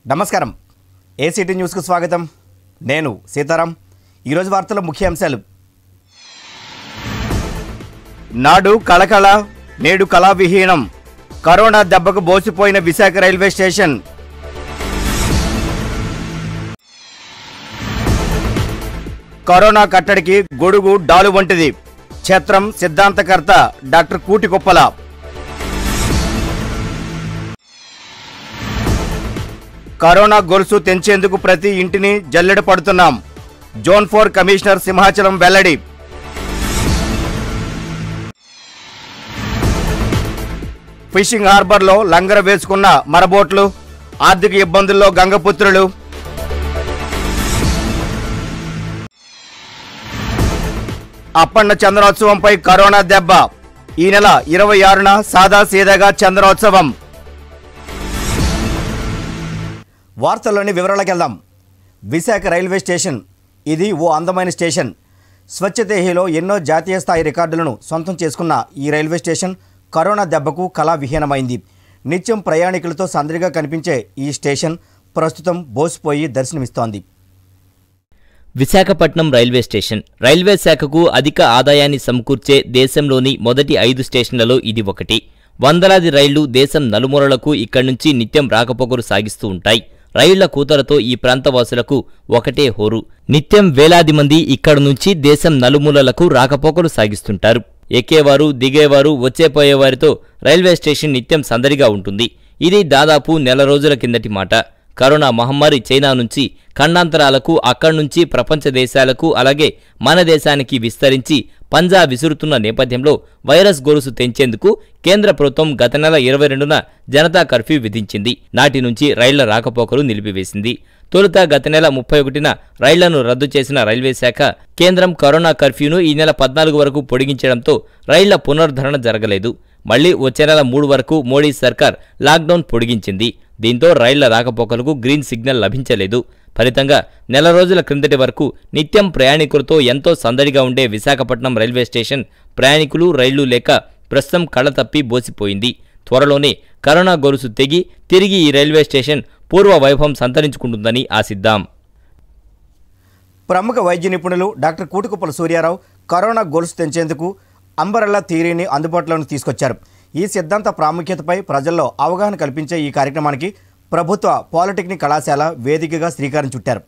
నమస్కారం ACT news కు స్వాగతం నేను సీతారాం ఈ రోజు వార్తల ముఖ్య అంశాలు నాడు కళకళ నేడు కళావిహీనం కరోనా దెబ్బకు బోసిపోయిన విశాఖ రైల్వే స్టేషన్ కరోనా కట్టడికి గొడుగు డాలు వంటిది ఛత్రం సిద్ధాంతకర్త డాక్టర్ కూటికొప్పల కరోనా గొలుసు తెంచేందుకు ప్రతి ఇంటిని జల్లెడ పడుతున్నాం జోన్ 4 కమిషనర్ సింహాచలం వెల్లడి ఫిషింగ్ హార్బర్లో లంగర వేసుకున్న మరబోట్లు ఆర్థిక ఇబ్బందుల్లో గంగపుత్రులు అప్పన్న చంద్రోత్సవంపై కరోనా దెబ్బ ఈ నెల 26న సాదా సీదాగా చంద్రోత్సవం వార్తల్లోని వివరాలకు వెళ్దాం. విశాఖ రైల్వే స్టేషన్ ఇది ఓ అందమైన స్టేషన్. స్వచ్ఛతేహిలో ఎన్నో జాతీయ స్థాయి రికార్డులను సొంతం చేసుకున్న ఈ రైల్వే స్టేషన్ కరోనా దెబ్బకు కళావిహీనమైంది. నిత్యం ప్రయాణికులతో సందడిగా కనిపించే ఈ స్టేషన్ ప్రస్తుతం బోసిపోయి దర్శనమిస్తోంది. విశాఖపట్నం రైల్వే స్టేషన్ రైల్వే శాఖకు అధిక ఆదాయాన్ని సమకూర్చే దేశంలోని మొదటి 5 స్టేషన్లలో ఇది ఒకటి. వందలాది రైళ్లు దేశం నలుమూలలకు ఇక్కడి నుంచి నిత్యం రాకపోకలు సాగిస్తూ ఉంటాయి. రైళ్ల కూతలతో ఈ ప్రాంతవాసులకు ఒకటే హోరు. నిత్యం వేలాది మంది ఇక్కడి నుంచి దేశం నలుమూలలకు రాకపోకలు సాగిస్తుంటారు. ఎక్కేవారు దిగేవారు వచ్చేపోయేవారితో రైల్వే స్టేషన్ నిత్యం సందడిగా ఉంటుంది. ఇది దాదాపు నెల రోజుల కిందటి మాట. కరోనా మహమ్మారి చైనా నుంచి ఖండాంతరాలకు అక్కడి నుంచి ప్రపంచ దేశాలకు అలాగే మన దేశానికి విస్తరించి పంజా విసురుతున్న నేపథ్యంలో వైరస్ గొలుసు తెంచేందుకు కేంద్ర ప్రభుత్వం గత నెల 22న జనతా కర్ఫ్యూ విధించింది. నాటి నుంచి రైళ్ల రాకపోకలు నిలిపివేసింది. తొలుత గత నెల 31న రైళ్లను రద్దు చేసిన రైల్వే శాఖ కేంద్రం కరోనా కర్ఫ్యూను ఈ నెల 14 వరకు పొడిగించడంతో రైళ్ల పునరుద్ధరణ జరగలేదు. మళ్లీ వచ్చే నెల 3 వరకు మోడీ సర్కార్ లాక్డౌన్ పొడిగించింది. దీంతో రైళ్ల రాకపోకలకు గ్రీన్ సిగ్నల్ లభించలేదు. ఫలితంగా నెల రోజుల క్రిందటి వరకు నిత్యం ప్రయాణికులతో ఎంతో సందడిగా ఉండే విశాఖపట్నం రైల్వే స్టేషన్ ప్రయాణికులు రైళ్లు లేక ప్రస్తుతం కళ తప్పి బోసిపోయింది. త్వరలోనే కరోనా గొలుసు తెగి తిరిగి ఈ రైల్వే స్టేషన్ పూర్వ వైభవం సంతరించుకుంటుందని ఆశిద్దాం. ప్రముఖ వైద్య నిపుణులు డాక్టర్ కూటికొప్పల సూర్యారావు కరోనా గొలుసు తెంచేందుకు అంబరెల్లా థియరీని అందుబాటులోకి తీసుకొచ్చారు. ఈ సిద్ధాంత ప్రాముఖ్యతపై ప్రజల్లో అవగాహన కల్పించే ఈ కార్యక్రమానికి ప్రభుత్వ పాలిటెక్నిక్ కళాశాల వేదికగా శ్రీకారం చుట్టారు.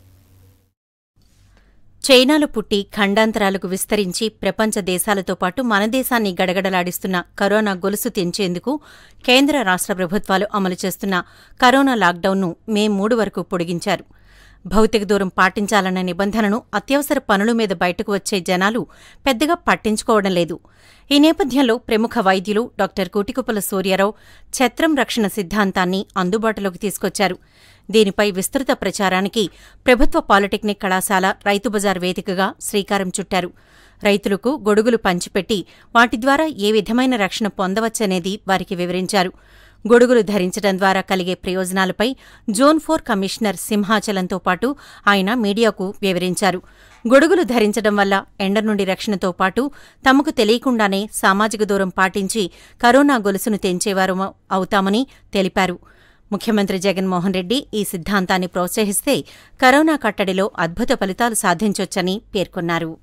చైనాలో పుట్టి ఖండాంతరాలకు విస్తరించి ప్రపంచ దేశాలతో పాటు మన దేశాన్ని గడగడలాడిస్తున్న కరోనా గొలుసు తెంచేందుకు కేంద్ర రాష్ట్ర ప్రభుత్వాలు అమలు చేస్తున్న కరోనా లాక్డౌన్ను మే 3 వరకు పొడిగించారు. భౌతిక దూరం పాటించాలన్న నిబంధనను అత్యవసర పనుల మీద బయటకు వచ్చే జనాలు పెద్దగా పట్టించుకోవడం లేదు. ఈ నేపథ్యంలో ప్రముఖ వైద్యులు డాక్టర్ కూటికొప్పల సూర్యారావు ఛత్రం రక్షణ సిద్ధాంతాన్ని అందుబాటులోకి తీసుకొచ్చారు. దీనిపై విస్తృత ప్రచారానికి ప్రభుత్వ పాలిటెక్నిక్ కళాశాల రైతు బజార్ వేదికగా శ్రీకారం చుట్టారు. రైతులకు గొడుగులు పంచిపెట్టి వాటి ద్వారా ఏ విధమైన రక్షణ పొందవచ్చనేది వారికి వివరించారు. గొడుగులు ధరించడం ద్వారా కలిగే ప్రయోజనాలపై జోన్ 4 కమిషనర్ సింహాచలంతో పాటు ఆయన మీడియాకు వివరించారు. గొడుగులు ధరించడం వల్ల ఎండ నుండి రక్షణతో పాటు తమకు తెలియకుండానే సామాజిక దూరం పాటించి కరోనా గొలుసును తెంచేవారు అవుతామని తెలిపారు. ముఖ్యమంత్రి జగన్మోహన్ రెడ్డి ఈ సిద్ధాంతాన్ని ప్రోత్సహిస్తే కరోనా కట్టడిలో అద్భుత ఫలితాలు సాధించొచ్చని పేర్కొన్నారు.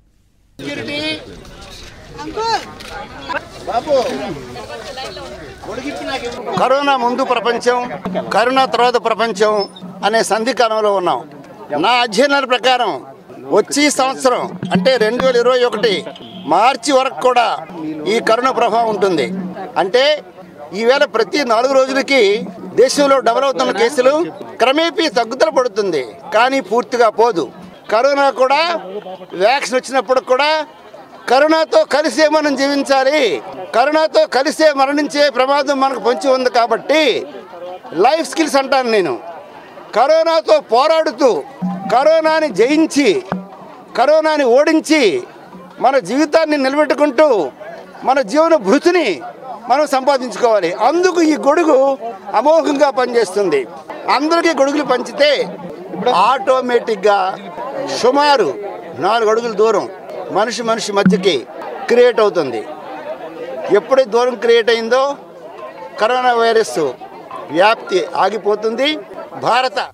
కరోనా ముందు ప్రపంచం, కరోనా తర్వాత ప్రపంచం అనే సంధికాలంలో ఉన్నాం. నా అధ్యయనాల ప్రకారం వచ్చే సంవత్సరం అంటే 2021 మార్చి వరకు కూడా ఈ కరోనా ప్రభావం ఉంటుంది. అంటే ఈవేళ ప్రతి 4 రోజులకి దేశంలో డబల్ అవుతున్న కేసులు క్రమేపీ తగ్గుదల పడుతుంది, కానీ పూర్తిగా పోదు. కరోనా కూడా వ్యాక్సిన్ వచ్చినప్పుడు కూడా కరోనాతో కలిసే మనం జీవించాలి. కరోనాతో కలిసే మరణించే ప్రమాదం మనకు పొంచి ఉంది. కాబట్టి లైఫ్ స్కిల్స్ అంటాను నేను. కరోనాతో పోరాడుతూ కరోనాని జయించి కరోనాని ఓడించి మన జీవితాన్ని నిలబెట్టుకుంటూ మన జీవన భృతిని మనం సంపాదించుకోవాలి. అందుకు ఈ గొడుగు అమోఘంగా పనిచేస్తుంది. అందరికీ గొడుగులు పంచితే ఆటోమేటిక్గా సుమారు 4 అడుగుల దూరం మనిషి మధ్యకి క్రియేట్ అవుతుంది. ఎప్పుడైతే దూరం క్రియేట్ అయిందో కరోనా వైరస్ వ్యాప్తి ఆగిపోతుంది.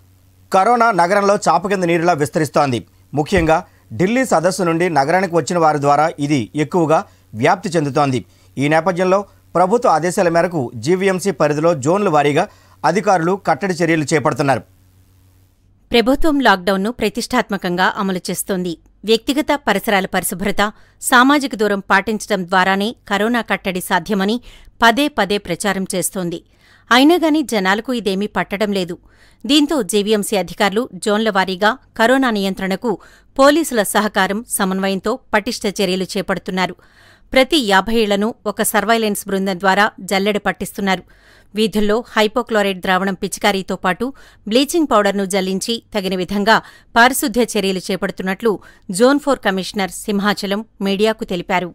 కరోనా నగరంలో చాప కింద నీరులా విస్తరిస్తోంది. ముఖ్యంగా ఢిల్లీ సదస్సు నుండి నగరానికి వచ్చిన వారి ద్వారా ఇది ఎక్కువగా వ్యాప్తి చెందుతోంది. ఈ నేపథ్యంలో ప్రభుత్వ ఆదేశాల మేరకు జీవీఎంసీ పరిధిలో జోన్ల వారీగా అధికారులు కట్టడి చర్యలు చేపడుతున్నారు. ప్రభుత్వం లాక్డౌన్ను ప్రతిష్టాత్మకంగా అమలు చేస్తోంది. వ్యక్తిగత పరిసరాల పరిశుభ్రత, సామాజిక దూరం పాటించడం ద్వారానే కరోనా కట్టడి సాధ్యమని పదే పదే ప్రచారం చేస్తోంది. అయినాగాని జనాలకు ఇదేమీ పట్టడం లేదు. దీంతో జీవీఎంసీ అధికారులు జోన్ల వారీగా కరోనా నియంత్రణకు పోలీసుల సహకారం, సమన్వయంతో పటిష్ట చర్యలు చేపడుతున్నారు. ప్రతి 50 ఇళ్లను ఒక సర్వైలెన్స్ బృందం ద్వారా జల్లెడ పట్టిస్తున్నారు. వీధుల్లో హైపోక్లోరైడ్ ద్రావణం పిచికారీతో పాటు బ్లీచింగ్ పౌడర్ను జల్లించి తగిన విధంగా పారిశుద్ధ్య చర్యలు చేపడుతున్నట్లు జోన్ 4 కమిషనర్ సింహాచలం మీడియాకు తెలిపారు.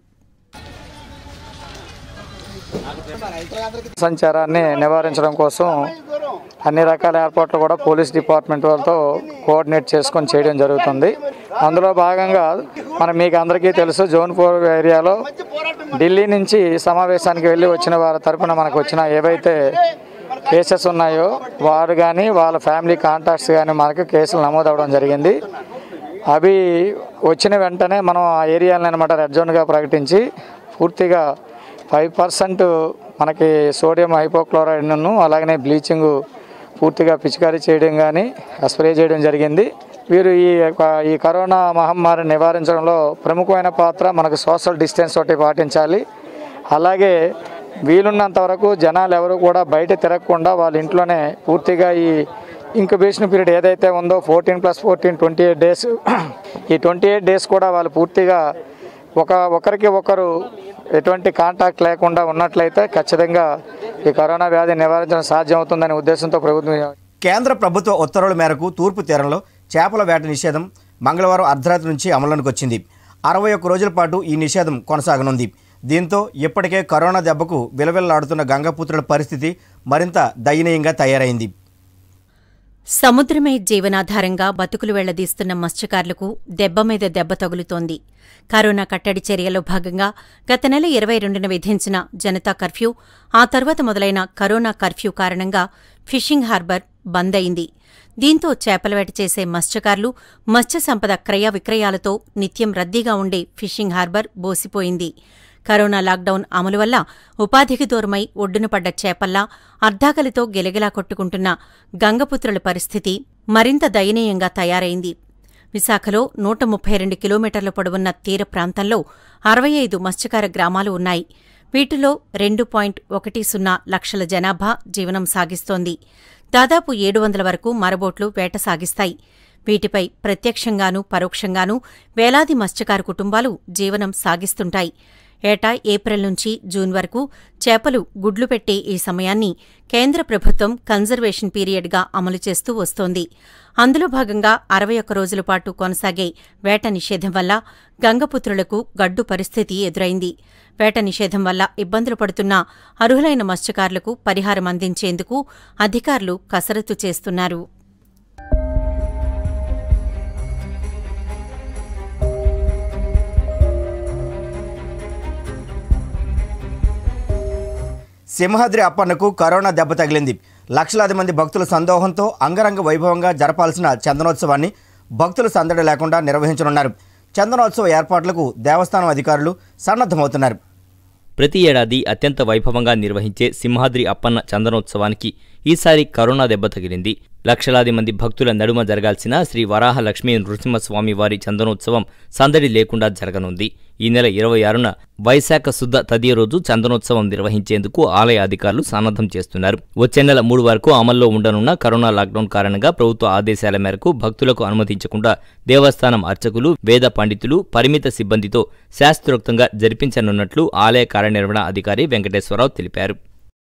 సంచారాన్ని నివారించడం కోసం అన్ని రకాల ఏర్పాట్లు కూడా పోలీస్ డిపార్ట్మెంట్ వాళ్ళతో కోఆర్డినేట్ చేసుకొని చేయడం జరుగుతుంది. అందులో భాగంగా మీకు అందరికీ తెలుసు, జోన్ 4 ఏరియాలో ఢిల్లీ నుంచి సమావేశానికి వెళ్ళి వచ్చిన వారి తరఫున మనకు వచ్చిన ఏవైతే కేసెస్ ఉన్నాయో వారు కానీ వాళ్ళ ఫ్యామిలీ కాంటాక్ట్స్ కానీ మనకు కేసులు నమోదవడం జరిగింది. అవి వచ్చిన వెంటనే మనం ఆ ఏరియాలని రెడ్ జోన్గా ప్రకటించి పూర్తిగా 5% మనకి సోడియం హైపోక్లోరైడ్ను అలాగనే బ్లీచింగ్ పూర్తిగా పిచికారీ చేయడం కానీ స్ప్రే చేయడం జరిగింది. వీరు ఈ కరోనా మహమ్మారిని నివారించడంలో ప్రముఖమైన పాత్ర మనకు సోషల్ డిస్టెన్స్ ఒకటి పాటించాలి. అలాగే వీలున్నంత వరకు జనాలు ఎవరు కూడా బయట తిరగకుండా వాళ్ళ ఇంట్లోనే పూర్తిగా ఈ ఇంక్యుబేషన్ పీరియడ్ ఏదైతే ఉందో 14+14 28 డేస్, ఈ 28 డేస్ కూడా వాళ్ళు పూర్తిగా ఒకరికి ఒకరు ఎటువంటి కాంటాక్ట్ లేకుండా ఉన్నట్లయితే ఖచ్చితంగా ఈ కరోనా వ్యాధి నివారించడం సాధ్యమవుతుందనే ఉద్దేశంతో ప్రభుత్వం. కేంద్ర ప్రభుత్వ ఉత్తర్వుల మేరకు తూర్పు తీరంలో చేపల వేట నిషేధం మంగళవారం అర్ధరాత్రి నుంచి అమలులోకి వచ్చింది. 61 రోజుల పాటు ఈ నిషేధం కొనసాగనుంది. దీంతో ఇప్పటికే కరోనా దెబ్బకు విలవిల్లాడుతున్న గంగపుత్రుల పరిస్థితి మరింత దయనీయంగా తయారైంది. సముద్రమే జీవనాధారంగా బతుకులు వెళ్లదీస్తున్న మత్స్యకారులకు దెబ్బ మీద దెబ్బ తగులుతోంది. కరోనా కట్టడి చర్యలో భాగంగా గత నెల 22న విధించిన జనతా కర్ఫ్యూ, ఆ తర్వాత మొదలైన కరోనా కర్ఫ్యూ కారణంగా ఫిషింగ్ హార్బర్ బంద్ అయింది. దీంతో చేపలవేట చేసే మత్స్యకారులు, మత్స్య సంపద క్రయ విక్రయాలతో నిత్యం రద్దీగా ఉండే ఫిషింగ్ హార్బర్ బోసిపోయింది. కరోనా లాక్డౌన్ అమలు వల్ల ఉపాధికి దూరమై ఒడ్డున పడ్డ చేపల్లా అర్ధాకలితో గిలగిలా కొట్టుకుంటున్న గంగపుత్రుల పరిస్థితి మరింత దయనీయంగా తయారైంది. విశాఖలో 132 కిలోమీటర్ల పొడవున్న తీర ప్రాంతంలో 65 మత్స్యకార గ్రామాలు ఉన్నాయి. వీటిలో 2.10 లక్షల జనాభా జీవనం సాగిస్తోంది. దాదాపు 700 వరకు మరబోట్లు వేట సాగిస్తాయి. వీటిపై ప్రత్యక్షంగానూ పరోక్షంగానూ వేలాది మత్స్యకారు కుటుంబాలు జీవనం సాగిస్తుంటాయి. ఏటా ఏప్రిల్ నుంచి జూన్ వరకు చేపలు గుడ్లు పెట్టే ఈ సమయాన్ని కేంద్ర ప్రభుత్వం కన్జర్వేషన్ పీరియడ్గా అమలు చేస్తూ వస్తోంది. అందులో భాగంగా 61 రోజుల పాటు కొనసాగే వేట నిషేధం వల్ల గంగపుత్రులకు గడ్డు పరిస్థితి ఎదురైంది. వేట నిషేధం వల్ల ఇబ్బందులు పడుతున్న అర్హులైన మత్స్యకారులకు పరిహారం అందించేందుకు అధికారులు కసరత్తు చేస్తున్నారు. సింహాద్రి అప్పన్నకు కరోనా దెబ్బ తగిలింది. లక్షలాది మంది భక్తుల సందోహంతో అంగరంగ వైభవంగా జరపాల్సిన చందనోత్సవాన్ని భక్తుల సందడి లేకుండా నిర్వహించనున్నారు. చందనోత్సవ ఏర్పాట్లకు దేవస్థానం అధికారులు సన్నద్ధమవుతున్నారు. ప్రతి ఏడాది అత్యంత వైభవంగా నిర్వహించే సింహాద్రి అప్పన్న చందనోత్సవానికి ఈసారి కరోనా దెబ్బ తగిలింది. లక్షలాది మంది భక్తుల నడుమ జరగాల్సిన శ్రీ వరాహ లక్ష్మీ నృసింహస్వామి వారి చందనోత్సవం సందడి లేకుండా జరగనుంది. ఈ నెల 26న వైశాఖ శుద్ధ తదియ రోజు చందనోత్సవం నిర్వహించేందుకు ఆలయ అధికారులు సన్నద్ధం చేస్తున్నారు. వచ్చే నెల 3 వరకు అమల్లో ఉండనున్న కరోనా లాక్డౌన్ కారణంగా ప్రభుత్వ ఆదేశాల మేరకు భక్తులకు అనుమతించకుండా దేవస్థానం అర్చకులు, వేద పండితులు, పరిమిత సిబ్బందితో శాస్త్రోక్తంగా జరిపించనున్నట్లు ఆలయ కార్యనిర్వహణ అధికారి వెంకటేశ్వరరావు తెలిపారు.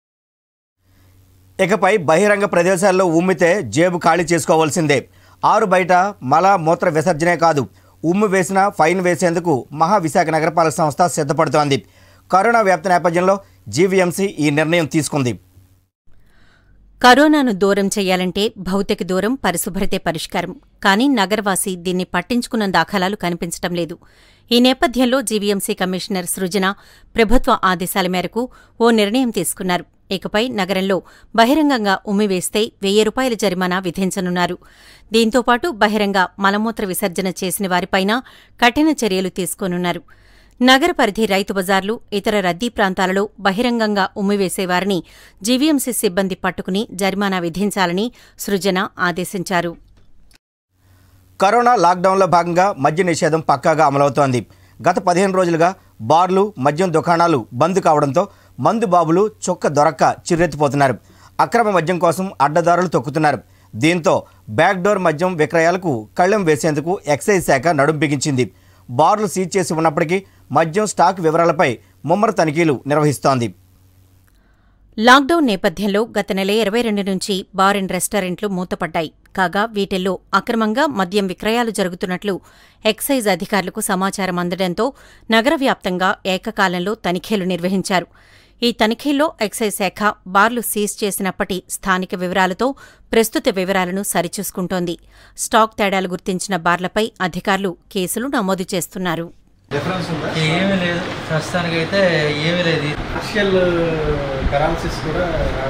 ఇకపై బహిరంగ ప్రదేశాల్లో ఉమ్మితే జేబు ఖాళీ చేసుకోవాల్సిందే. ఆరు బయట మల మూత్ర విసర్జనే కాదు, ఉమ్ము వేసినా ఫైన్ వేసేందుకు మహావిశాఖ నగరపాలక సంస్థ సిద్ధపడుతోంది. కరోనా వ్యాప్తి నేపథ్యంలో జీవీఎంసీ ఈ నిర్ణయం తీసుకుంది. కరోనాను దూరం చెయ్యాలంటే భౌతిక దూరం, పరిశుభ్రతే పరిష్కారం. కానీ నగరవాసి దీన్ని పట్టించుకున్న దాఖలాలు కనిపించటం లేదు. ఈ నేపథ్యంలో జీవీఎంసీ కమిషనర్ సృజన ప్రభుత్వ ఆదేశాల మేరకు ఓ నిర్ణయం తీసుకున్నారు. ఇకపై నగరంలో బహిరంగంగా ఉమ్మివేస్తే 1000 రూపాయల జరిమానా విధించనున్నారు. దీంతోపాటు బహిరంగ మలమూత్ర విసర్జన చేసిన వారిపైన కఠిన చర్యలు తీసుకోనున్నారు. నగర పరిధి రైతు బజార్లు, ఇతర రద్దీ ప్రాంతాలలో బహిరంగంగా ఉమ్మివేసేవారిని జీవీఎంసీ సిబ్బంది పట్టుకుని జరిమానా విధించాలని సృజన ఆదేశించారు. కరోనా లాక్డౌన్లో భాగంగా మద్య నిషేధం పక్కాగా అమలవుతోంది. గత 15 రోజులుగా బార్లు, మద్యం దుకాణాలు బంద్ కావడంతో మందు బాబులు చొక్క దొరక్క చిర్రెత్తిపోతున్నారు. అక్రమ మద్యం కోసం అడ్డదారులు తొక్కుతున్నారు. దీంతో బ్యాక్డోర్ మద్యం విక్రయాలకు కళ్లెం వేసేందుకు ఎక్సైజ్ శాఖ నడుం బిగించింది. బార్లు సీజ్ చేసి ఉన్నప్పటికీ మద్యం స్టాక్ వివరాలపై ముమ్మర తనిఖీలు నిర్వహిస్తోంది. లాక్డౌన్ నేపథ్యంలో గత నెల 22 నుంచి బార్ అండ్ రెస్టారెంట్లు మూతపడ్డాయి. కాగా వీటిల్లో అక్రమంగా మద్యం విక్రయాలు జరుగుతున్నట్లు ఎక్సైజ్ అధికారులకు సమాచారం అందడంతో నగర వ్యాప్తంగా ఏకకాలంలో తనిఖీలు నిర్వహించారు. ఈ తనిఖీల్లో ఎక్సైజ్ శాఖ బార్లు సీజ్ చేసినప్పటి స్థానిక వివరాలతో ప్రస్తుత వివరాలను సరిచూసుకుంటోంది. స్టాక్ తేడాలు గుర్తించిన బార్లపై అధికారులు కేసులు నమోదు చేస్తున్నారు. ఏమీ లేదు, ప్రస్తుతానికైతే ఏమీ లేదు. కమర్షియల్ కరెన్సీస్ కూడా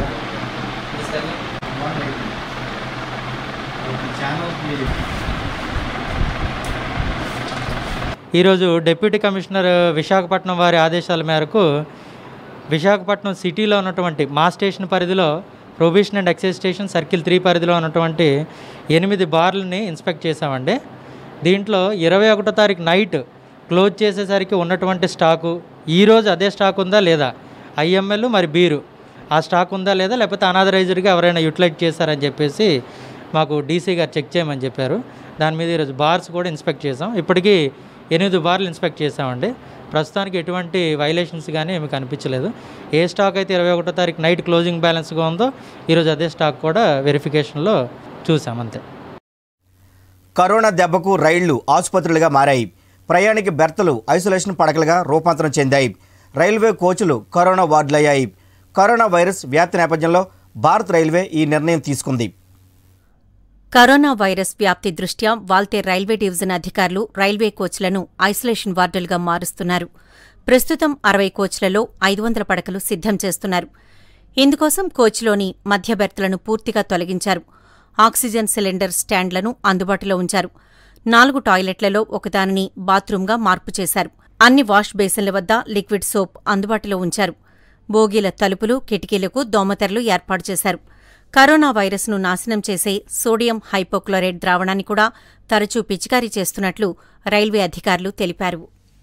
ఈరోజు డిప్యూటీ కమిషనర్ విశాఖపట్నం వారి ఆదేశాల మేరకు విశాఖపట్నం సిటీలో ఉన్నటువంటి మా స్టేషన్ పరిధిలో prohibition and excise station circle 3 పరిధిలో ఉన్నటువంటి 8 బార్లని ఇన్స్పెక్ట్ చేశామండి. దీంట్లో 21వ తారీఖు నైట్ క్లోజ్ చేసేసరికి ఉన్నటువంటి స్టాకు ఈరోజు అదే స్టాక్ ఉందా లేదా, ఐఎంఎల్ మరి బీరు ఆ స్టాక్ ఉందా లేదా, లేకపోతే అనాథరైజర్గా ఎవరైనా యూటిలైజ్ చేశారని చెప్పేసి మాకు డీసీ గారు చెక్ చేయమని చెప్పారు. దాని మీద ఈరోజు బార్స్ కూడా ఇన్స్పెక్ట్ చేసాం. ఇప్పటికీ 8 బార్లు ఇన్స్పెక్ట్ చేసామండి. ప్రస్తుతానికి ఎటువంటి వైలేషన్స్ కానీ ఏమి కనిపించలేదు. ఏ స్టాక్ అయితే 21వ తారీఖు నైట్ క్లోజింగ్ బ్యాలెన్స్గా ఉందో ఈరోజు అదే స్టాక్ కూడా వెరిఫికేషన్లో చూసాం అంతే. కరోనా దెబ్బకు రైళ్లు ఆసుపత్రులుగా మారాయి. ప్రయాణిక బెర్తలు ఐసోలేషన్ పడకలుగా రూపాంతరం చెందాయి. రైల్వే కోచ్లు కరోనా వార్డులయ్యాయి. కరోనా వైరస్ వ్యాప్తి నేపథ్యంలో భారత్ రైల్వే ఈ నిర్ణయం తీసుకుంది. కరోనా వైరస్ వ్యాప్తి దృష్ట్యా వాల్తేర్ రైల్వే డివిజన్ అధికారులు రైల్వే కోచ్లను ఐసోలేషన్ వార్డులుగా మారుస్తున్నారు. ప్రస్తుతం 60 కోచ్లలో 500 పడకలు సిద్ధం చేస్తున్నారు. ఇందుకోసం కోచ్లోని మధ్య బెర్తులను పూర్తిగా తొలగించారు. ఆక్సిజన్ సిలిండర్ స్టాండ్లను అందుబాటులో ఉంచారు. 4 టాయిలెట్లలో ఒకదానిని బాత్రూంగా మార్పు చేశారు. అన్ని వాష్ బేసిన్ల వద్ద లిక్విడ్ సోప్ అందుబాటులో ఉంచారు. బోగీల తలుపులు, కిటికీలకు దోమతెరలు ఏర్పాటు చేశారు. కరోనా వైరస్ను నాశనం చేసే సోడియం హైపోక్లోరైడ్ ద్రావణాన్ని కూడా తరచూ పిచికారీ చేస్తున్నట్లు రైల్వే అధికారులు తెలిపారు.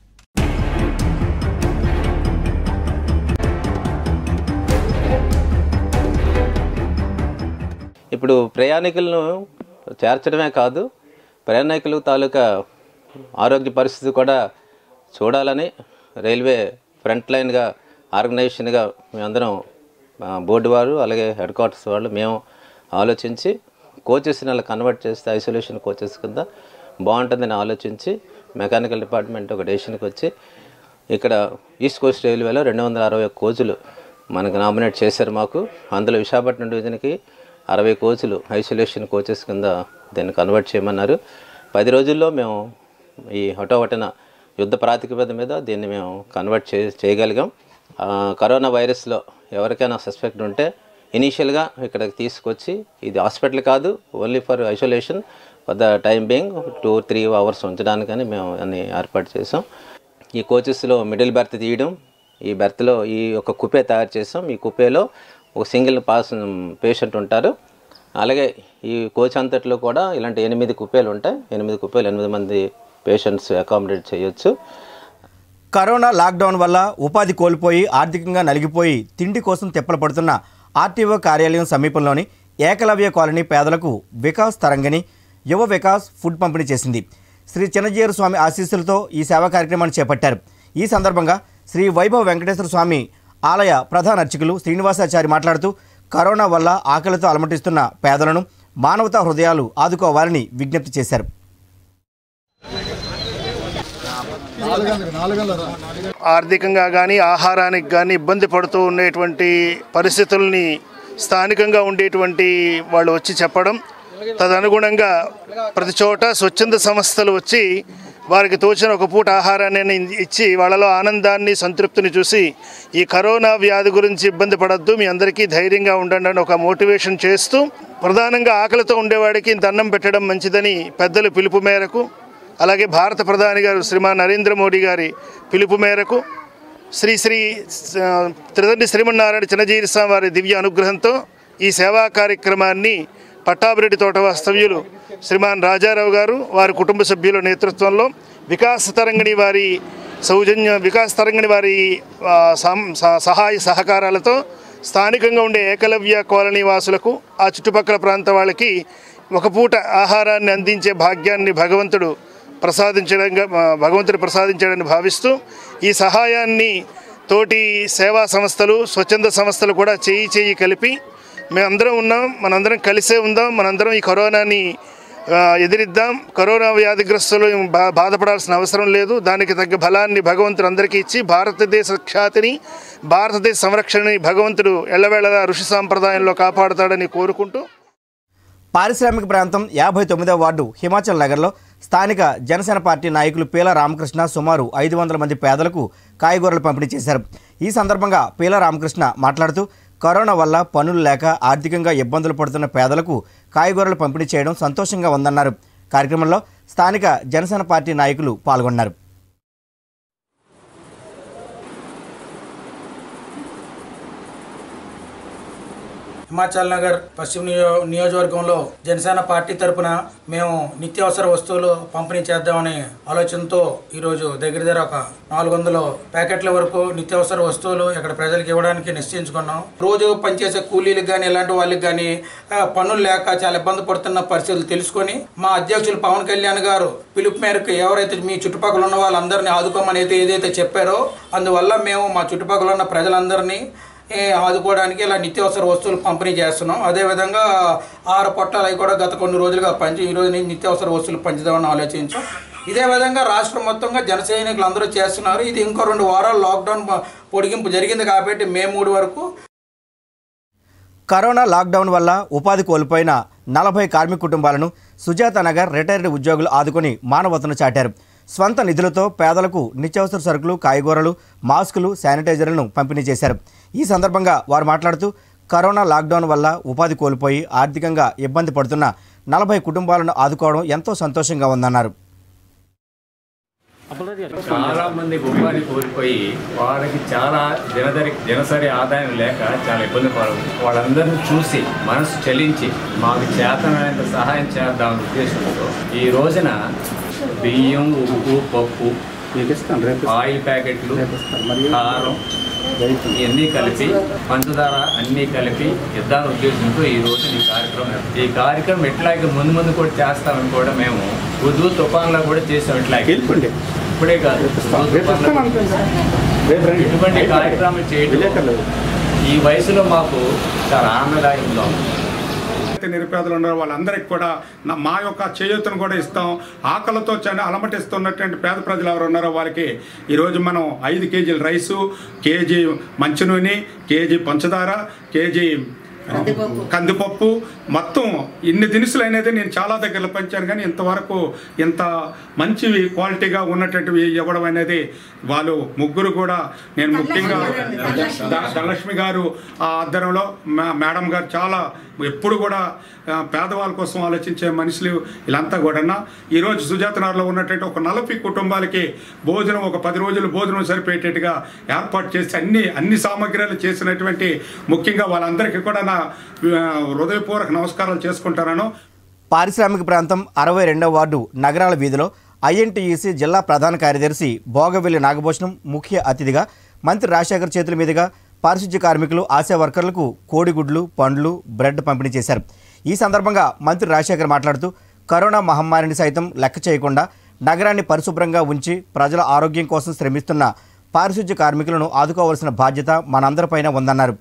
ఇప్పుడు ప్రయాణికులను చేర్చడమే కాదు, ప్రయాణికులు తాలూకా ఆరోగ్య పరిస్థితి కూడా చూడాలని రైల్వే ఫ్రంట్ లైన్గా ఆర్గనైజేషన్గా మేమందరం బోర్డు వారు అలాగే హెడ్ క్వార్టర్స్ వాళ్ళు మేము ఆలోచించి కోచెస్ని అలా కన్వర్ట్ చేస్తే ఐసోలేషన్ కోచెస్ కింద బాగుంటుందని ఆలోచించి మెకానికల్ డిపార్ట్మెంట్ ఒక డెసిషన్కి వచ్చి ఇక్కడ ఈస్ట్ కోస్ట్ రైల్వేలో 260 కోచులు మనకు నామినేట్ చేశారు మాకు. అందులో విశాఖపట్నం డివిజన్కి 60 కోచులు ఐసోలేషన్ కోచెస్ కింద దీన్ని కన్వర్ట్ చేయమన్నారు. 10 రోజుల్లో మేము ఈ హఠోహఠన యుద్ధ ప్రాతిపదిక మీద దీన్ని మేము కన్వర్ట్ చేయగలిగాం. కరోనా వైరస్లో ఎవరికైనా సస్పెక్ట్ ఉంటే ఇనీషియల్గా ఇక్కడికి తీసుకొచ్చి, ఇది హాస్పిటల్ కాదు, only for isolation for the time being 2-3 hours ఉంచడానికని మేము అన్ని ఏర్పాటు చేసాం. ఈ కోచెస్లో మిడిల్ బెర్త్ తీయడం, ఈ బెర్త్లో ఈ ఒక కుపే తయారు చేసాం. ఈ కుపేలో ఒక సింగిల్ పేషెంట్ ఉంటారు. అలాగే ఈ కోచ్ అంతట్లో కూడా ఇలాంటి 8 కుపేలు ఉంటాయి. 8 కుపేలు 8 మంది పేషెంట్స్ అకామిడేట్ చేయొచ్చు. కరోనా లాక్డౌన్ వల్ల ఉపాధి కోల్పోయి ఆర్థికంగా నలిగిపోయి తిండి కోసం తిప్పలు పడుతున్న ఆర్టీఓ కార్యాలయం సమీపంలోని ఏకలవ్య కాలనీ పేదలకు వికాస్ తరంగిణి యువ వికాస్ ఫుడ్ పంపిణీ చేసింది. శ్రీ చిన్నజీయర్ స్వామి ఆశీస్సులతో ఈ సేవా కార్యక్రమాన్ని చేపట్టారు. ఈ సందర్భంగా శ్రీ వైభవ్ వెంకటేశ్వర స్వామి ఆలయ ప్రధాన అర్చకులు శ్రీనివాసాచారి మాట్లాడుతూ కరోనా వల్ల ఆకలితో అలమటిస్తున్న పేదలను మానవతా హృదయాలు ఆదుకోవాలని విజ్ఞప్తి చేశారు. ఆర్థికంగా కానీ ఆహారానికి కానీ ఇబ్బంది పడుతూ ఉండేటువంటి పరిస్థితుల్ని స్థానికంగా ఉండేటువంటి వాళ్ళు వచ్చి చెప్పడం, తదనుగుణంగా ప్రతి చోట స్వచ్ఛంద సంస్థలు వచ్చి వారికి తోచిన ఒక పూట ఆహారాన్ని ఇచ్చి వాళ్ళలో ఆనందాన్ని సంతృప్తిని చూసి ఈ కరోనా వ్యాధి గురించి ఇబ్బంది పడద్దు, మీ అందరికీ ధైర్యంగా ఉండండి అని ఒక మోటివేషన్ చేస్తూ, ప్రధానంగా ఆకలితో ఉండేవాడికి దండం పెట్టడం మంచిదని పెద్దల పిలుపు మేరకు, అలాగే భారత ప్రధాని గారు శ్రీమాన్ నరేంద్ర మోడీ గారి పిలుపు మేరకు శ్రీ త్రిదండి శ్రీమన్నారాయణ చిన్నజీరి స్వామి వారి దివ్య అనుగ్రహంతో ఈ సేవా కార్యక్రమాన్ని పట్టాభిరెడ్డి తోట వాస్తవ్యులు శ్రీమాన్ రాజారావు గారు వారి కుటుంబ సభ్యుల నేతృత్వంలో వికాస్ తరంగిణి వారి సహాయ సహకారాలతో స్థానికంగా ఉండే ఏకలవ్య కాలనీ వాసులకు, ఆ చుట్టుపక్కల ప్రాంత వాళ్ళకి ఒక పూట ఆహారాన్ని అందించే భాగ్యాన్ని భగవంతుడు ప్రసాదించాడని భావిస్తూ ఈ సహాయాన్ని తోటి సేవా సంస్థలు, స్వచ్ఛంద సంస్థలు కూడా చేయి కలిపి మేమందరం ఉన్నాం, మనందరం కలిసే ఉందాం, మనందరం ఈ కరోనాని ఎదిరిద్దాం. కరోనా వ్యాధిగ్రస్తులు బాధపడాల్సిన అవసరం లేదు. దానికి తగ్గ బలాన్ని భగవంతుడు అందరికీ ఇచ్చి భారతదేశ ఖ్యాతిని, భారతదేశ సంరక్షణని భగవంతుడు ఎల్లవేళలా ఋషి సాంప్రదాయంలో కాపాడుతాడని కోరుకుంటూ, పారిశ్రామిక ప్రాంతం 59వ వార్డు హిమాచల్ నగర్లో స్థానిక జనసేన పార్టీ నాయకులు పీల రామకృష్ణ సుమారు 500 మంది పేదలకు కాయగూరలు పంపిణీ చేశారు. ఈ సందర్భంగా పీల రామకృష్ణ మాట్లాడుతూ కరోనా వల్ల పనులు లేక ఆర్థికంగా ఇబ్బందులు పడుతున్న పేదలకు కాయగూరలు పంపిణీ చేయడం సంతోషంగా ఉందన్నారు. కార్యక్రమంలో స్థానిక జనసేన పార్టీ నాయకులు పాల్గొన్నారు. హిమాచల్ నగర్ పశ్చిమ నియోజకవర్గంలో జనసేన పార్టీ తరపున మేము నిత్యావసర వస్తువులు పంపిణీ చేద్దామనే ఆలోచనతో ఈరోజు దగ్గర ఒక 400 ప్యాకెట్ల వరకు నిత్యావసర వస్తువులు ఇక్కడ ప్రజలకు ఇవ్వడానికి నిశ్చయించుకున్నాం. రోజు పనిచేసే కూలీలకు కానీ ఇలాంటి వాళ్ళకి కానీ పనులు లేక చాలా ఇబ్బంది పడుతున్న పరిస్థితులు తెలుసుకొని మా అధ్యక్షులు పవన్ కళ్యాణ్ గారు పిలుపు మేరకు ఎవరైతే మీ చుట్టుపక్కల ఉన్న వాళ్ళందరినీ ఆదుకోమని ఏదైతే చెప్పారో, అందువల్ల మేము మా చుట్టుపక్కల ఉన్న ప్రజలందరినీ ఆదుకోవడానికి ఇలా నిత్యావసర వస్తువులు పంపిణీ చేస్తున్నాం. అదేవిధంగా 6 పొట్లాలు అవి కూడా గత కొన్ని రోజులుగా ఈరోజు నిత్యావసర వస్తువులు పంచుదామని ఆలోచించాం. ఇదే విధంగా రాష్ట్రం మొత్తంగా జన సైనికులు అందరూ చేస్తున్నారు. ఇది ఇంకో 2 వారాలు లాక్డౌన్ పొడిగింపు జరిగింది కాబట్టి మే 3 వరకు. కరోనా లాక్డౌన్ వల్ల ఉపాధి కోల్పోయిన 40 కార్మిక కుటుంబాలను సుజాత నగర్ రిటైర్డ్ ఉద్యోగులు ఆదుకొని మానవతను చాటారు. స్వంత నిధులతో పేదలకు నిత్యావసర సరుకులు, కాయగూరలు, మాస్కులు, శానిటైజర్లను పంపిణీ చేశారు. ఈ సందర్భంగా వారు మాట్లాడుతూ కరోనా లాక్డౌన్ వల్ల ఉపాధి కోల్పోయి ఆర్థికంగా ఇబ్బంది పడుతున్న 40 కుటుంబాలను ఆదుకోవడం ఎంతో సంతోషంగా ఉందన్నారు. చాలా మంది ఉపాధి కోల్పోయి వాళ్ళకి చాలా దినసరి ఆదాయం లేక చాలా ఇబ్బంది పడుతుంది. వాళ్ళందరినీ చూసి మనసు చలించి మాకు చేతనైనంత సహాయం చేద్దామనే ఉద్దేశంతో ఈ రోజున బియ్యం, ఉప్పు, పప్పు, ఆయిల్ ప్యాకెట్లు, కారం ఇవన్నీ కలిపి, పంచదార అన్నీ కలిపి ఇద్దామనే ఉద్దేశంతో ఈ రోజు ఈ కార్యక్రమం ఎట్లాగే ముందు కూడా చేస్తామని కూడా మేము ఉద్దు తుఫాన్లో కూడా చేసాం. ఇట్లాగే ఇప్పుడే కాదు, ఇటువంటి కార్యక్రమం చేయడం ఈ వయసులో మాకు చాలా ఆనందదాయకంగా ఉంది. నిరుపేదలు ఉన్నారు వాళ్ళందరికీ కూడా మా యొక్క చేయూతను కూడా ఇస్తాం. ఆకలితో అలమటిస్తున్నటువంటి పేద ప్రజలు ఎవరు ఉన్నారో వాళ్ళకి ఈరోజు మనం 5 కేజీల రైసు, కేజీ మంచినూనె, కేజీ పంచదార, కేజీ కందిపప్పు, మొత్తం ఇన్ని దినుసులు అనేది నేను చాలా దగ్గరలో పంచాను. కానీ ఇంతవరకు ఇంత మంచివి క్వాలిటీగా ఉన్నటువంటివి ఇవ్వడం అనేది వాళ్ళు ముగ్గురు కూడా, నేను ముఖ్యంగా ధనలక్ష్మి గారు ఆధ్వర్యంలో మేడం గారు చాలా ఎప్పుడు కూడా పేదవాళ్ళ కోసం ఆలోచించే మనుషులు వీళ్ళంతా కూడా ఈరోజు సుజాతనగర్లో ఉన్నటువంటి ఒక 40 కుటుంబాలకి భోజనం, ఒక 10 రోజులు భోజనం సరిపోయేటట్టుగా ఏర్పాటు చేసి అన్ని సామగ్రిలు చేసినటువంటి ముఖ్యంగా వాళ్ళందరికీ కూడా నా హృదయపూర్వక నమస్కారాలు చేసుకుంటాను. పారిశ్రామిక ప్రాంతం 62వ వార్డు నగరాల వీధిలో ఐఎన్టీయూసీ జిల్లా ప్రధాన కార్యదర్శి భోగవెల్లి నాగభూషణం ముఖ్య అతిథిగా మంత్రి రాజశేఖర్ చేతుల మీదుగా పారిశుధ్య కార్మికులు, ఆశా వర్కర్లకు కోడిగుడ్లు, పండ్లు, బ్రెడ్ పంపిణీ చేశారు. ఈ సందర్భంగా మంత్రి రాజశేఖర్ మాట్లాడుతూ కరోనా మహమ్మారిని సైతం లెక్క చేయకుండా నగరాన్ని పరిశుభ్రంగా ఉంచి ప్రజల ఆరోగ్యం కోసం శ్రమిస్తున్న పారిశుధ్య కార్మికులను ఆదుకోవాల్సిన బాధ్యత మనందరిపైన ఉందన్నారు.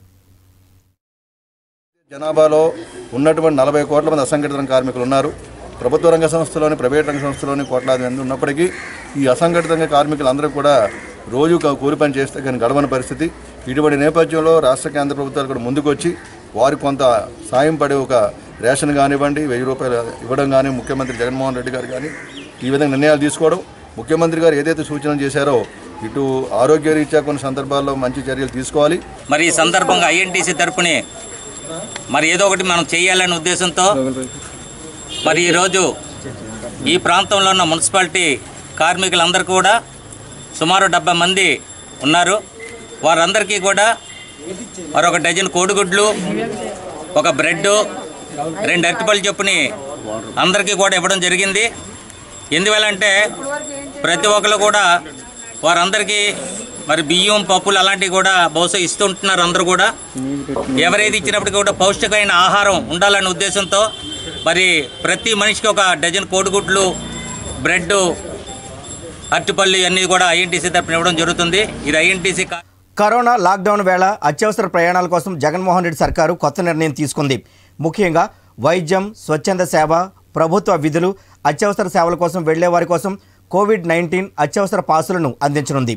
జనాభాలో ఉన్నటువంటి 40 కోట్ల మంది అసంఘటిత కార్మికులు ఉన్నారు. ప్రభుత్వ రంగ సంస్థలోని, ప్రైవేట్ రంగ సంస్థలోని కోట్లాది మంది ఉన్నప్పటికీ ఈ అసంఘటిత కార్మికులందరూ కూడా రోజు కూలి పని చేస్తే కానీ గడవని పరిస్థితి. ఇటువంటి నేపథ్యంలో రాష్ట్ర కేంద్ర ప్రభుత్వాలు కూడా ముందుకు వచ్చి వారికి కొంత సాయం పడే ఒక రేషన్ కానివ్వండి, 1000 రూపాయలు ఇవ్వడం కానీ, ముఖ్యమంత్రి జగన్మోహన్ రెడ్డి గారు కానీ ఈ విధంగా నిర్ణయాలు తీసుకోవడం, ముఖ్యమంత్రి గారు ఏదైతే సూచనలు చేశారో ఇటు ఆరోగ్య రీత్యా కొన్ని సందర్భాల్లో మంచి చర్యలు తీసుకోవాలి. మరి ఈ సందర్భంగా ఐఎన్టీసీ తరపునే మరి ఏదో ఒకటి మనం చేయాలనే ఉద్దేశంతో మరి ఈరోజు ఈ ప్రాంతంలో ఉన్న మున్సిపాలిటీ కార్మికులందరూ కూడా సుమారు 70 మంది ఉన్నారు. వారందరికీ కూడా మరొక డజన్ కోడిగుడ్లు, ఒక బ్రెడ్, 2 అరటిపళ్ళు చొప్పుని అందరికీ కూడా ఇవ్వడం జరిగింది. ఎందువల్లంటే ప్రతి ఒక్కరు కూడా వారందరికీ మరి బియ్యం, పప్పులు అలాంటివి కూడా బహుశా ఇస్తుంటున్నారు. అందరూ కూడా ఎవరైతే ఇచ్చినప్పటికీ కూడా పౌష్టికమైన ఆహారం ఉండాలనే ఉద్దేశంతో మరి ప్రతి మనిషికి ఒక డజన్ కోడిగుడ్లు, బ్రెడ్, అరటిపళ్ళు ఇవన్నీ కూడా ఐఎన్టీసీ తరపున ఇవ్వడం జరుగుతుంది. ఇది ఐఎన్టీసీ. కరోనా లాక్డౌన్ వేళ అత్యవసర ప్రయాణాల కోసం జగన్మోహన్ రెడ్డి సర్కారు కొత్త నిర్ణయం తీసుకుంది. ముఖ్యంగా వైద్యం, స్వచ్ఛంద సేవ, ప్రభుత్వ విధులు, అత్యవసర సేవల కోసం వెళ్లే వారి కోసం కోవిడ్-19 అత్యవసర పాసులను అందించనుంది.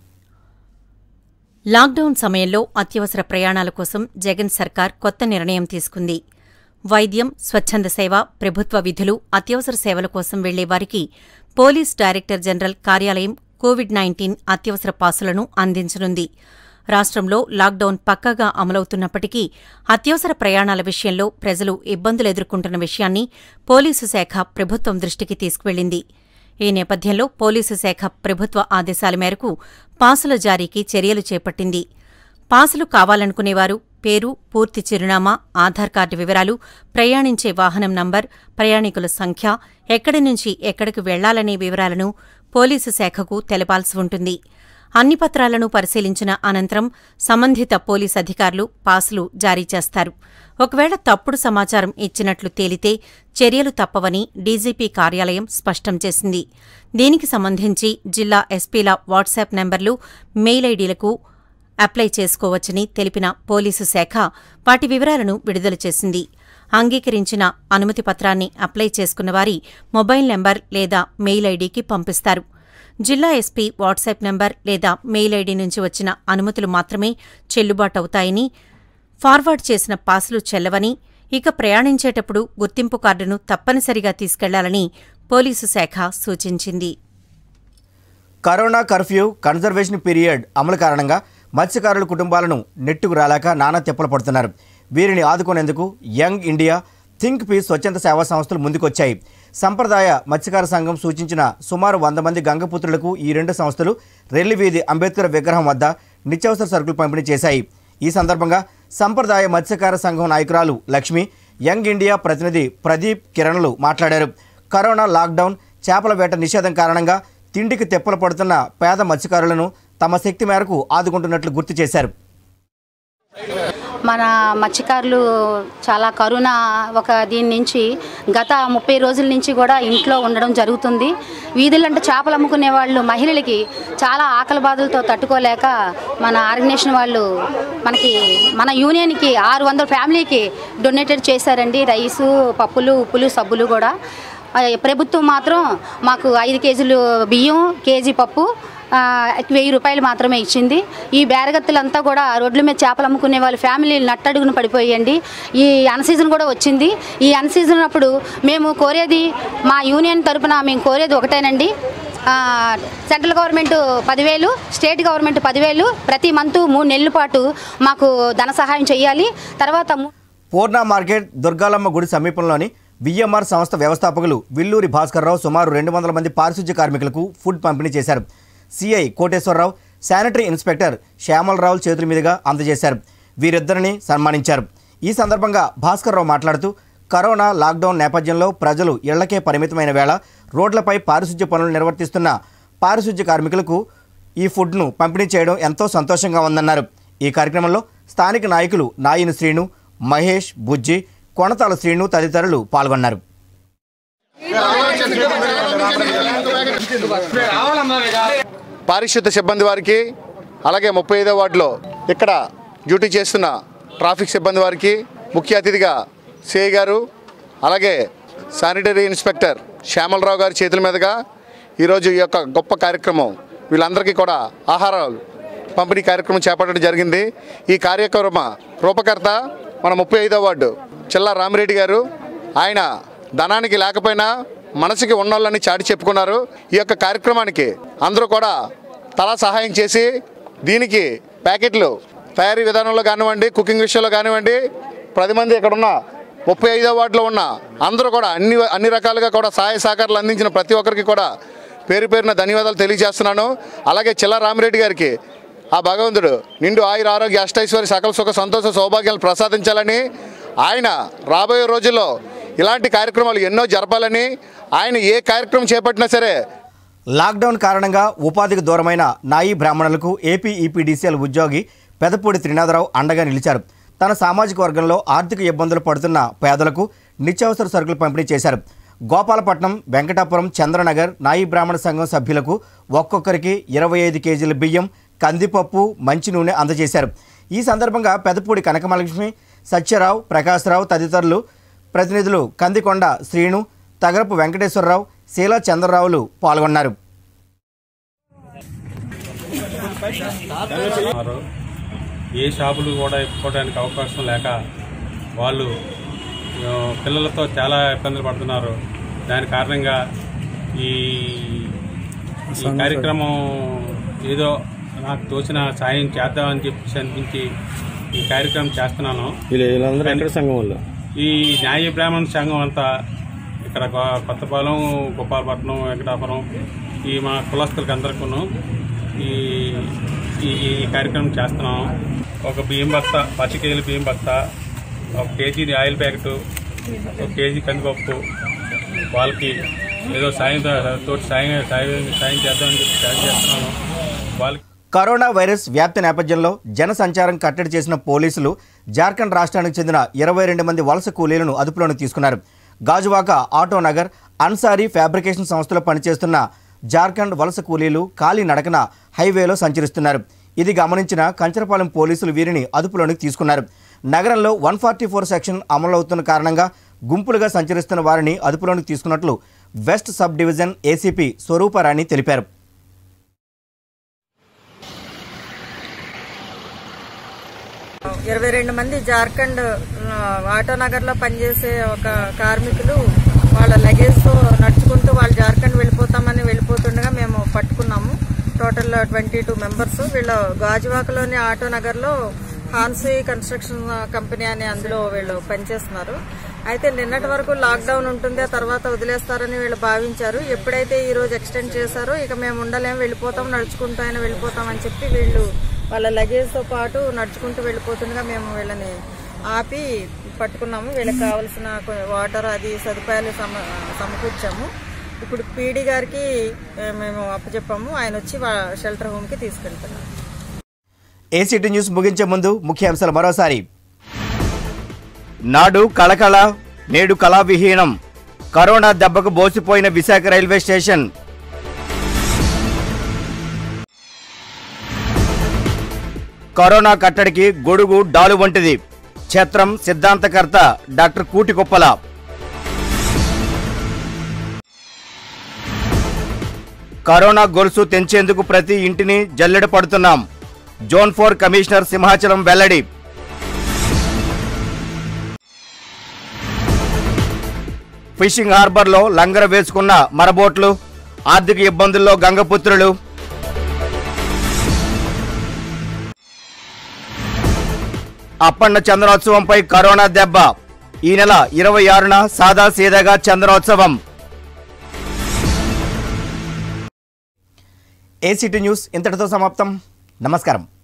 లాక్డౌన్ సమయంలో అత్యవసర ప్రయాణాల కోసం జగన్ సర్కార్ కొత్త నిర్ణయం తీసుకుంది. వైద్యం, స్వచ్ఛంద సేవ, ప్రభుత్వ విధులు, అత్యవసర సేవల కోసం వెళ్లే వారికి పోలీస్ డైరెక్టర్ జనరల్ కార్యాలయం కోవిడ్-19 అత్యవసర పాసులను అందించనుంది. రాష్ట్రంలో లాక్డౌన్ పక్కాగా అమలవుతున్నప్పటికీ అత్యవసర ప్రయాణాల విషయంలో ప్రజలు ఇబ్బందులు ఎదుర్కొంటున్న విషయాన్ని పోలీసు శాఖ ప్రభుత్వం దృష్టికి తీసుకువెళ్లింది. ఈ నేపథ్యంలో పోలీసు శాఖ ప్రభుత్వ ఆదేశాల మేరకు పాసుల జారీకి చర్యలు చేపట్టింది. పాసులు కావాలనుకునేవారు పేరు, పూర్తి చిరునామా, ఆధార్ కార్డు వివరాలు, ప్రయాణించే వాహనం నంబర్, ప్రయాణికుల సంఖ్య, ఎక్కడి నుంచి ఎక్కడికి వెళ్లాలనే వివరాలను పోలీసు శాఖకు తెలపాల్సి ఉంటుంది. అన్ని పత్రాలను పరిశీలించిన అనంతరం సంబంధిత పోలీస్ అధికారులు పాసులు జారీ చేస్తారు. ఒకవేళ తప్పుడు సమాచారం ఇచ్చినట్లు తేలితే చర్యలు తప్పవని డీజీపీ కార్యాలయం స్పష్టం చేసింది. దీనికి సంబంధించి జిల్లా ఎస్పీల వాట్సాప్ నెంబర్లు, మెయిల్ ఐడీలకు అప్లై చేసుకోవచ్చని తెలిపిన పోలీసు శాఖ వాటి వివరాలను విడుదల చేసింది. అంగీకరించిన అనుమతి పత్రాన్ని అప్లై చేసుకున్న వారి మొబైల్ నెంబర్ లేదా మెయిల్ ఐడీకి పంపిస్తారు. జిల్లా ఎస్పీ వాట్సాప్ నెంబర్ లేదా మెయిల్ ఐడీ నుంచి వచ్చిన అనుమతులు మాత్రమే చెల్లుబాటవుతాయని, ఫార్వర్డ్ చేసిన పాసులు చెల్లవని, ఇక ప్రయాణించేటప్పుడు గుర్తింపు కార్డును తప్పనిసరిగా తీసుకెళ్లాలని పోలీసు శాఖ సూచించింది. కరోనా కర్ఫ్యూ, కన్జర్వేషన్ పీరియడ్ అమలు కారణంగా మత్స్యకారుల కుటుంబాలను నెట్టుకు రాలేక నానా తిప్పలు పడుతున్నారు. వీరిని ఆదుకునేందుకు యంగ్ ఇండియా, థింక్ పీస్ స్వచ్ఛంద సేవా సంస్థలు ముందుకొచ్చాయి. సంప్రదాయ మత్స్యకార సంఘం సూచించిన సుమారు 100 మంది గంగపుత్రులకు ఈ 2 సంస్థలు రెల్లివీధి అంబేద్కర్ విగ్రహం వద్ద నిత్యావసర సరుకులు పంపిణీ చేశాయి. ఈ సందర్భంగా సంప్రదాయ మత్స్యకార సంఘం నాయకురాలు లక్ష్మి, యంగ్ ఇండియా ప్రతినిధి ప్రదీప్ కిరణ్లు మాట్లాడారు. కరోనా లాక్డౌన్, చేపల వేట నిషేధం కారణంగా తిండికి తెప్పలు పడుతున్న పేద మత్స్యకారులను తమ శక్తి మేరకు ఆదుకుంటున్నట్లు గుర్తు చేశారు. మన మత్స్యకారులు చాలా కరోనా దీని నుంచి గత 30 రోజుల నుంచి కూడా ఇంట్లో ఉండడం జరుగుతుంది. వీధులంటే చేపలు అమ్ముకునే వాళ్ళు మహిళలకి చాలా ఆకలి బాధలతో తట్టుకోలేక మన ఆర్గనైజేషన్ వాళ్ళు మన యూనియన్కి 600 ఫ్యామిలీకి డొనేటెడ్ చేశారండి. రైసు, పప్పులు, ఉప్పులు, సబ్బులు కూడా. ప్రభుత్వం మాత్రం మాకు 5 కేజీలు బియ్యం, కేజీ పప్పు, 1000 రూపాయలు మాత్రమే ఇచ్చింది. ఈ బేరగత్తులంతా కూడా రోడ్ల మీద చేపలు అమ్ముకునే వాళ్ళ ఫ్యామిలీలు నట్టడుగున పడిపోయండి. ఈ అన్సీజన్ కూడా వచ్చింది. ఈ అన్సీజన్ అప్పుడు మేము కోరేది, మా యూనియన్ తరఫున మేము కోరేది ఒకటేనండి. సెంట్రల్ గవర్నమెంట్ 10,000, స్టేట్ గవర్నమెంట్ 10,000 ప్రతి మంత్ 3 నెలల పాటు మాకు ధన సహాయం చేయాలి. తర్వాత పూర్ణ మార్కెట్, దుర్గాలమ్మ గుడి సమీపంలోని విఎంఆర్ సంస్థ వ్యవస్థాపకులు విల్లూరి భాస్కర్రావు సుమారు 200 మంది పారిశుధ్య కార్మికులకు ఫుడ్ పంపిణీ చేశారు. CI Koteswararao, sanitary inspector Syamalarao చేతుల మీదుగా అందజేశారు. వీరిద్దరిని సన్మానించారు. ఈ సందర్భంగా భాస్కర్రావు మాట్లాడుతూ కరోనా లాక్డౌన్ నేపథ్యంలో ప్రజలు ఇళ్లకే పరిమితమైన వేళ రోడ్లపై పారిశుధ్య పనులు నిర్వర్తిస్తున్న పారిశుధ్య కార్మికులకు ఈ ఫుడ్ను పంపిణీ చేయడం ఎంతో సంతోషంగా ఉందన్నారు. ఈ కార్యక్రమంలో స్థానిక నాయకులు నాయిని శ్రీను, మహేష్, బుజ్జి, కొణతాల శ్రీను తదితరులు పాల్గొన్నారు. పారిశుద్ధ సిబ్బంది వారికి, అలాగే 35వ వార్డులో ఇక్కడ డ్యూటీ చేస్తున్న ట్రాఫిక్ సిబ్బంది వారికి, ముఖ్య అతిథిగా సిఐ గారు, అలాగే శానిటరీ ఇన్స్పెక్టర్ శ్యామలరావు గారి చేతుల మీదుగా ఈరోజు ఈ యొక్క గొప్ప కార్యక్రమం వీళ్ళందరికీ కూడా ఆహారాలు పంపిణీ కార్యక్రమం చేపట్టడం జరిగింది. ఈ కార్యక్రమ రూపకర్త మన 35వ వార్డు చిల్లా రామిరెడ్డి గారు. ఆయన ధనానికి లేకపోయినా మనసుకి ఉన్నోళ్ళని చాటి చెప్పుకున్నారు. ఈ యొక్క కార్యక్రమానికి అందరూ కూడా తలా సహాయం చేసి దీనికి ప్యాకెట్లు తయారీ విధానంలో కానివ్వండి, కుకింగ్ విషయంలో కానివ్వండి, 10 మంది ఇక్కడ ఉన్న 35వ వార్డులో ఉన్న అందరూ కూడా అన్ని రకాలుగా కూడా సహాయ సహకారాలు అందించిన ప్రతి ఒక్కరికి కూడా పేరు పేరున ధన్యవాదాలు తెలియజేస్తున్నాను. అలాగే చిల్ల రామిరెడ్డి గారికి ఆ భగవంతుడు నిండు ఆయుర ఆరోగ్య అష్టైశ్వర్య సకల సుఖ సంతోష సౌభాగ్యాలు ప్రసాదించాలని, ఆయన రాబోయే రోజుల్లో ఇలాంటి కార్యక్రమాలు ఎన్నో జరపాలని, ఆయన ఏ కార్యక్రమం చేపట్టినా సరే. లాక్డౌన్ కారణంగా ఉపాధికి దూరమైన నాయి బ్రాహ్మణులకు ఏపీ ఈపీడీసీఎల్ ఉద్యోగి పెదపూడి త్రినాథరావు అండగా నిలిచారు. తన సామాజిక వర్గంలో ఆర్థిక ఇబ్బందులు పడుతున్న పేదలకు నిత్యావసర సరుకులు పంపిణీ చేశారు. గోపాలపట్నం, వెంకటాపురం, చంద్రనగర్ నాయి బ్రాహ్మణ సంఘం సభ్యులకు ఒక్కొక్కరికి 25 కేజీల బియ్యం, కందిపప్పు, మంచి నూనె అందజేశారు. ఈ సందర్భంగా పెదపూడి కనకమలక్ష్మి, సత్యరావు, ప్రకాశ్రావు తదితరులు ప్రతినిధులు కందికొండ శ్రీను, తగరపు వెంకటేశ్వరరావు, శీలా చంద్రరావులు పాల్గొన్నారు. ఏ షాపులు కూడా ఇప్పుకోవడానికి అవకాశం లేక వాళ్ళు పిల్లలతో చాలా ఇబ్బందులు పడుతున్నారు. దాని కారణంగా ఈ కార్యక్రమం ఏదో నాకు తోచిన సాయం చేద్దామని చెప్పి అనిపించి ఈ కార్యక్రమం చేస్తున్నాను. ఈ న్యాయ బ్రాహ్మణ సంఘం అంతా ఇక్కడ కొత్తపాలెం, గోపాలపట్నం, వెంకటాపురం ఈ మా కులస్తులకి అందరికీ ఈ కార్యక్రమం చేస్తున్నాం. ఒక బియ్యం బస్తా, 10 కేజీల బియ్యం బస్తా, 1 కేజీ ఆయిల్ ప్యాకెట్, 1 కేజీ కందిపప్పు వాళ్ళకి ఏదో సాయం చేద్దామని చెప్పి సాయం చేస్తున్నాను వాళ్ళకి. కరోనా వైరస్ వ్యాప్తి నేపథ్యంలో జన సంచారం కట్టడి చేసిన పోలీసులు జార్ఖండ్ రాష్ట్రానికి చెందిన 22 మంది వలస కూలీలను అదుపులోకి తీసుకున్నారు. గాజువాక ఆటోనగర్ అన్సారీ ఫ్యాబ్రికేషన్ సంస్థలో పనిచేస్తున్న జార్ఖండ్ వలస కూలీలు ఖాళీ నడకన హైవేలో సంచరిస్తున్నారు. ఇది గమనించిన కంచరపాలెం పోలీసులు వీరిని అదుపులోకి తీసుకున్నారు. నగరంలో 144 సెక్షన్ అమలవుతున్న కారణంగా గుంపులుగా సంచరిస్తున్న వారిని అదుపులోకి తీసుకున్నట్లు west sub division ACP Swaruparani తెలిపారు. ఇరవై 22 మంది జార్ఖండ్ ఆటోనగర్లో పనిచేసే ఒక కార్మికులు వాళ్ళ లగేజ్తో నడుచుకుంటూ వాళ్ళు జార్ఖండ్ వెళ్ళిపోతుండగా మేము పట్టుకున్నాము. Total 22 members. వీళ్ళు గాజువాకలోని ఆటోనగర్లో హాన్సీ కన్స్ట్రక్షన్ కంపెనీ అని అందులో వీళ్ళు పనిచేస్తున్నారు. అయితే నిన్నటి వరకు లాక్డౌన్ ఉంటుంది, ఆ తర్వాత వదిలేస్తారని వీళ్ళు భావించారు. ఎప్పుడైతే ఈ రోజు ఎక్స్టెండ్ చేశారో ఇక మేము ఉండలేము, వెళ్ళిపోతాం, నడుచుకుంటూ అయినా వెళ్ళిపోతాం అని చెప్పి వీళ్ళు వాళ్ళ లగేజ్తో పాటు నడుచుకుంటూ వెళ్ళిపోతుండగా మేము వీళ్ళని ఆపి పట్టుకున్నాము. వీళ్ళకి కావాల్సిన వాటర్ అది సదుపాయాలు సమకూర్చాము. ఇప్పుడు పీడీ గారికి మేము అప్పచెప్పాము. ఆయన వచ్చి షెల్టర్ హోమ్కి తీసుకెళ్తున్నారు. ఏసీటీ న్యూస్ ముగించే ముందు ముఖ్యాంశాలు మరోసారి. నాడు కళకళ, నేడు కళావిహీనం. కరోనా దెబ్బకు బోసిపోయిన విశాఖ రైల్వే స్టేషన్. కరోనా కట్టడికి గొడుగు డాలు వంటిది. క్షేత్రం సిద్ధాంతకర్త డాక్టర్ కూటికొప్పల. కరోనా గొలుసు తెంచేందుకు ప్రతి ఇంటిని జల్లెడ పడుతున్నాం. జోన్ 4 కమిషనర్ సింహాచలం వెల్లడి. ఫిషింగ్ హార్బర్లో లంగర వేసుకున్న మరబోట్లు. ఆర్థిక ఇబ్బందుల్లో గంగపుత్రులు. అప్పన్న చంద్రోత్సవంపై కరోనా దెబ్బ. ఈ నెల 26న సాదా సీదాగా చంద్రోత్సవం. ఏసీటీ న్యూస్ ఇంతటితో సమాప్తం. నమస్కారం.